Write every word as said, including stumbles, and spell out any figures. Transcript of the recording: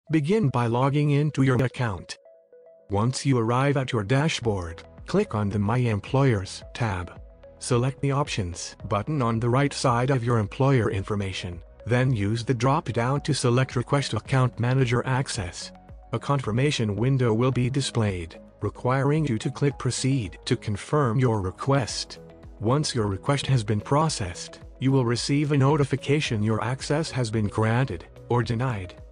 Begin by logging into your account. Once you arrive at your dashboard, click on the My Employers tab. Select the Options button on the right side of your employer information, then use the drop-down to select Request Account Manager Access. A confirmation window will be displayed, requiring you to click Proceed to confirm your request. Once your request has been processed, you will receive a notification your access has been granted or denied.